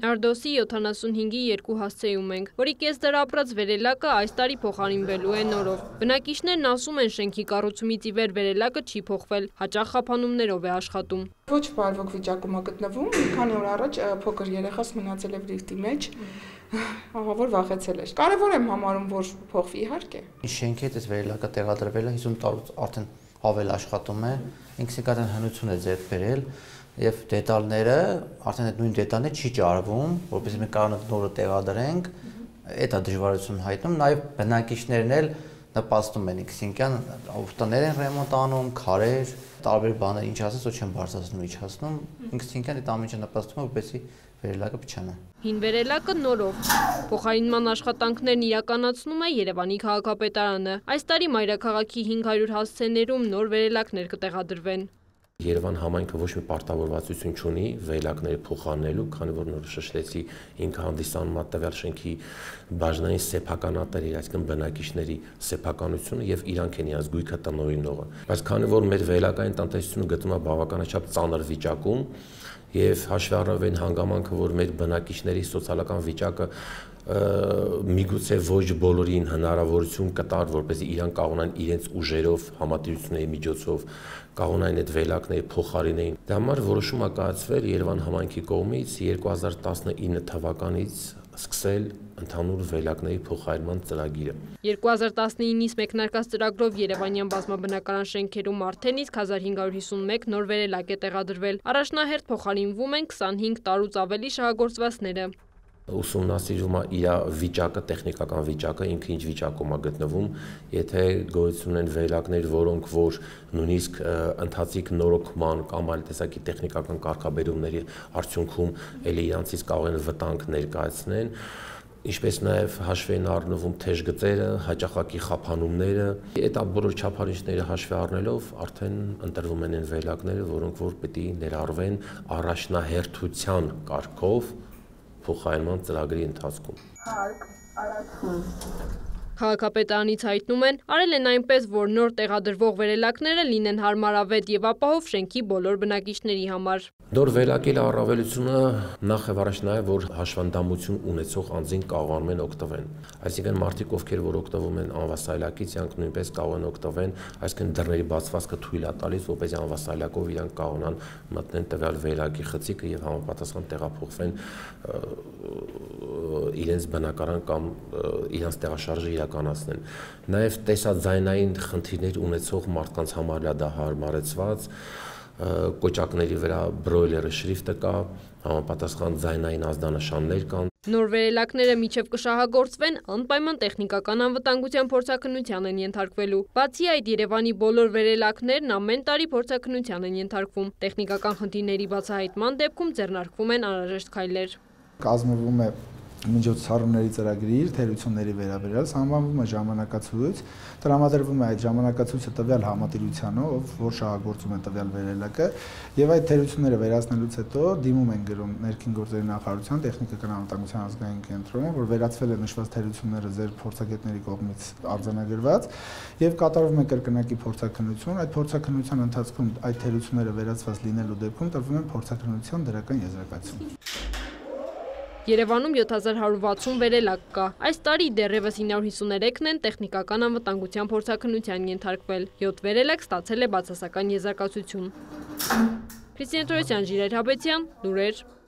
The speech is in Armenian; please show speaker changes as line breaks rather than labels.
Արդոսի 75-ի 2 հասցեում ենք, որի կեսդար ապրած վերելակը այս տարի փոխարինվելու է նորով։ Բնակիչներն ասում են շենքի կառուցումից ի վեր վերելակը չի փոխվել, հաճախ խափանումներով է աշխատում։
Ոչ բարվոք վիճակում է գտնվում, մի քանի օր առաջ փոքր երեխաս մնացել է լիֆտի մեջ, ահավոր վախեցել էր։ Կարևոր եմ համարում, որ փոխվի իհարկե։
Շենքի հետ վերելակը տեղադրվել է 50 տարուց արդեն ավել աշխատում է, ինքնին հնություն է ձեռք բերել եւ դետալները արդեն այդ նույն դետալները չի ճարվում, որովհետեւ մենք կարող նորը տեղադրենք, դա դժվարություն հայտնում, նաեւ բնակիչներն էլ նպաստում են ինքնին օգտաներ են ռեմոնտ անում, քարեր, տարբեր բաներ, ինչ ասես, ոչ չեն բարձրացնում, իջացնում, ինքնին այդ ամենը նպաստում է, որպեսզի վերելակը փչանա։
Հին վերելակը նորով։ Փոխարինման աշխատանքներն իրականացնում է Երևանի քաղաքապետարանը։ Այս տարի մայրաքաղաքի 500 հասցեներում նոր վերելակներ կտեղադրվեն։
Երևան համայնքը ոչ մի պարտավորվածություն չունի վերելակները փոխանելու, քանի որ նոր շշտեցի ինքը հանդիսանում է տվյալ շենքի բաժնային սեփականատերերի, այսինքն բնակիչների սեփականությունը եւ իրանք են իրենց գույքը տնօրինողը։ Բայց քանի որ մեր վերելակային տնտեսությունը գտնվում է բավականաչափ ծանր վիճակում եւ հաշվի առնվեն հանգամանքը, որ մեր բնակիչների սոցիալական վիճակը միգուցե ոչ բոլորին հնարավորություն կտար, որպեսզի իրանք կարողանան իրենց ուժերով, համատիրությունների միջոցով կարողանային այդ վերելակները փոխարինեին։ Դա համար որոշում է կայացվել Երևան համայնքի կողմից 2019 թվականից սկսել ընդհանուր վերելակների փոխարինման ծրագիրը։
2019-ից մեկնարկած ծրագրով Երևանյան բազմաբնակարան շենքերում արդեն իսկ 1551 նոր վերելակ է տեղադրվել։ Առաջնահերթ փոխարինվում են 25 տարուց ավելի շահագործվածները։
Ուսումնասիրում է իր վիճակը, տեխնիկական վիճակը, ինքը ինչ վիճակում է գտնվում, եթե գոյություն են վերելակներ, որոնք որ նույնիսկ ընթացիկ նորոգման կամ այլ տեսակի տեխնիկական կարգաբերումների արդյունքում ելի իրանցից կարող են վտանգ ներկայացնեն, ինչպես նաև հաշվի են առնվում թեժ գծերը, հաճախակի խափանումները, այդ բոլոր չափանիշները հաշվի առնելով արդեն ընտրվում են այն վերելակները, որոնք որ պետք է ներառվեն առաջնահերթության կարգով փոխարինման ծրագրի ընթացքում։
Քաղաքապետարանից հայտնում են, արել են այնպես, որ նոր տեղադրվող վերելակները լինեն հարմարավետ եւ ապահով շենքի բոլոր բնակիչների համար։
Նոր վերելակի առավելությունը նախ եւ առաջ նաեւ որ հաշվանդամություն ունեցող անձին կարողանում են օգտվել։ Այսինքն մարդիկ, ովքեր որ օգտվում են անվասայլակից, իրանք նույնպես կարող են օգտվել, այսինքն դռների բացվածքը թույլ է տալիս, որպեսզի անվասայլակով իրանք կարողանան մտնեն տվյալ վերելակի խցիկը եւ համապատասխան տեղափոխվեն իրենց բնակարան կամ իրենց տեղաշարժը իրականացնեն։ Նաև տեսաձայնային խնդիրներ ունեցող մարդկանց համար դա հարմարեցված, կոճակների վրա բրոյլերը շրիֆտը կա, համապատասխան ձայնային ազդանշաններ կան։
Նոր վերելակները մինչև կշահագործվեն անպայման տեխնիկական անվտանգության փորձաքննության են ենթարկվելու։ Բացի այդ, Երևանի բոլոր վերելակներն ամեն տարի փորձաքննության են ենթարկվում։ Տեխնիկական խնդիրների բացահայտման դեպքում ձեռնարկվում են անհրաժեշտ քայլեր։
Կազմվում է միջոցառումների ծրագիր, թերությունների վերաբերյալ, անվանվում է ժամանակացույց, տրամադրվում է այդ ժամանակացույցը տվյալ համատիրությանը, որ շահագործում է տվյալ վերելակը, եւ այդ թերությունները վերացնելուց հետո դիմում են գրում ներքին գործերի նախարարության տեխնիկական անվտանգության ազգային կենտրոնում, որ վերացվել է նշված թերությունները ձեր փորձագետների կողմից արձանագրված, եւ կատարվում է կրկնակի փորձաքննություն, այդ փորձաքննության ընթացքում այդ թերությունները վերացված լինելու դեպքում տրվում է փորձաքննության դրական եզրակացություն։
Երևանում 7160 վերելակ կա։ Այս տարի դեռևս 953-ն են տեխնիկական անվտանգության փորձաքննության ենթարկվել։ 7 վերելակ ստացել է բացասական եզրակացություն։ Քրիստիան Տրոսյան, Ժիրայր Հաբեցյան, լուրեր։